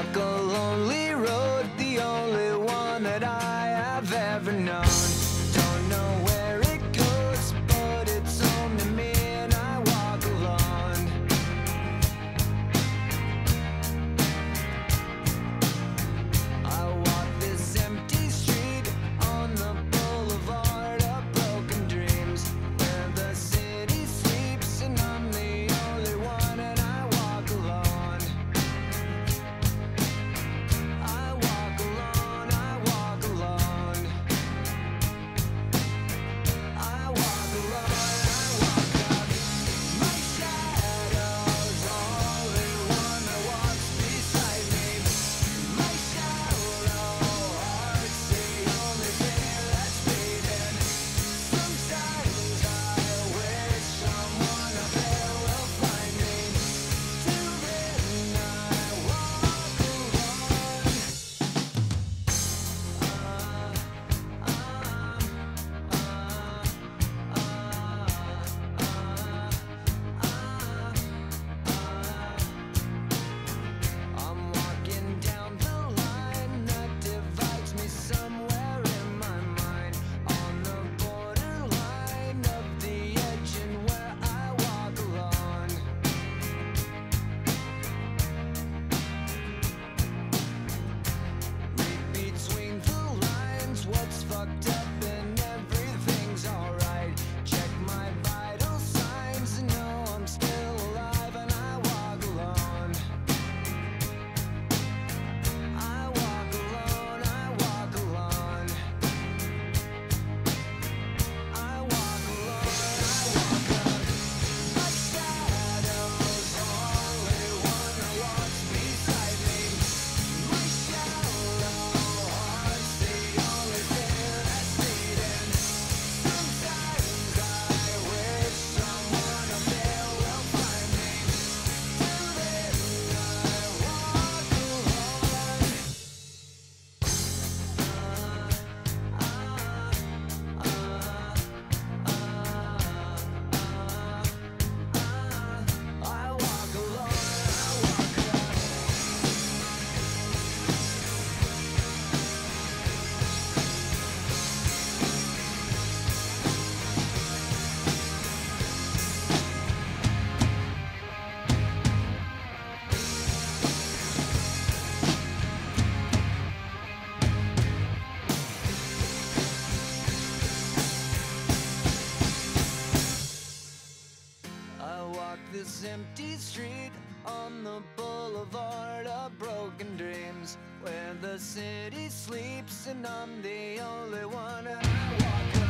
walk a lonely road, the only one that I have ever known. Don't know where it goes, but it's home to me, and I walk alone. I walk this empty street on the boulevard of broken dreams, where the city sleeps and I'm the only one, and I walk alone. I walk alone, I walk alone. I walk alone, I walk up. My shadow's only one that walks beside me. My shallow heart's the only thing that's beating. Sometimes I wish someone up there will find me. Till then I walk alone. I'm walking down the line that divides me somewhere in my mind, on the borderline of the edge and where I walk alone. Read between the lines what's fucked up and everything's alright. Check my vital signs and know I'm still alive, and I walk alone. I walk alone, I walk alone. I walk alone, I walk up. My shadow's only one that walks beside me. My shallow heart's the only thing that's beating. Sometimes I wish someone up there will find me. Till then I walk alone. I walk alone, I walk up. I walk this empty street on the boulevard of broken dreams, where the city sleeps and I'm the only one, and I walk